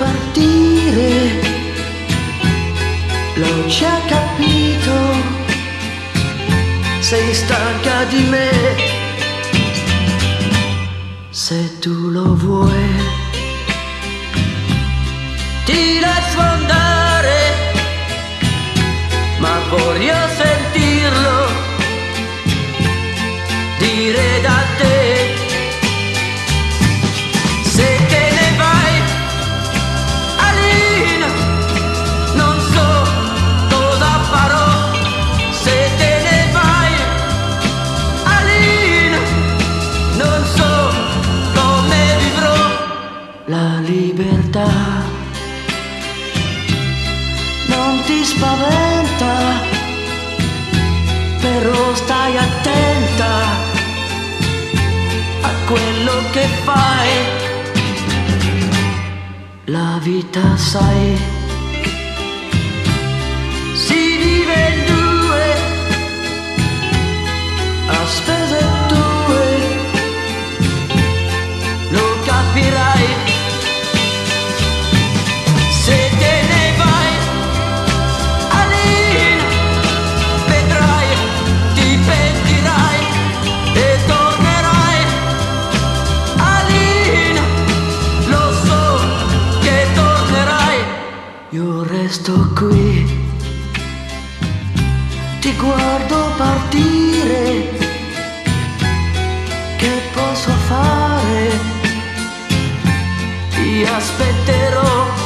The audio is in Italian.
partire, l'ho già capito, sei stanca di me. Se tu lo vuoi, ti lascio andare, ma voglio sentirlo dire da te. Se te ne vai, Alina, non so cosa farò. Se te ne vai, Alina, non so come vivrò. La libertà non ti spaventa, però stai attenta a quello che fai. La vita, sai, si vive in due, a spese tue, lo capirai. Se te ne vai, Alina, vedrai, ti pentirai e tornerai. Alina, lo so che tornerai. Io resto qui, ti guardo partire. Che posso fare? Ti aspetterò.